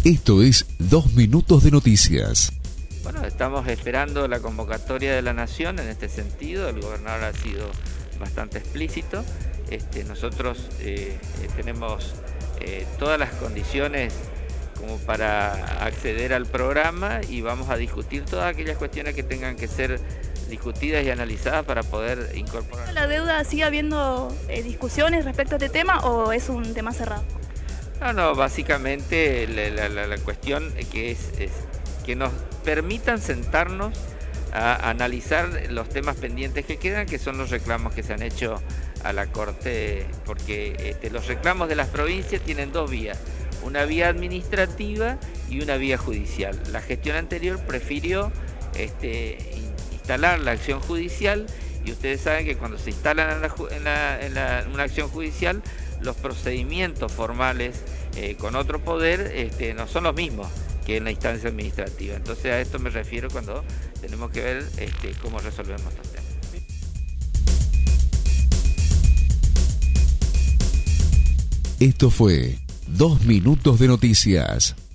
Esto es 2 minutos de noticias. Bueno, estamos esperando la convocatoria de la Nación en este sentido. El gobernador ha sido bastante explícito. Nosotros tenemos todas las condiciones como para acceder al programa y vamos a discutir todas aquellas cuestiones que tengan que ser discutidas y analizadas para poder incorporar. ¿La deuda sigue habiendo discusiones respecto a este tema o es un tema cerrado? No, básicamente la cuestión que es que nos permitan sentarnos a analizar los temas pendientes que quedan, que son los reclamos que se han hecho a la Corte, porque los reclamos de las provincias tienen dos vías, una vía administrativa y una vía judicial. La gestión anterior prefirió instalar la acción judicial, y ustedes saben que cuando se instalan en una acción judicial, los procedimientos formales con otro poder no son los mismos que en la instancia administrativa. Entonces a esto me refiero cuando tenemos que ver cómo resolvemos estos temas. Esto fue 2 minutos de noticias.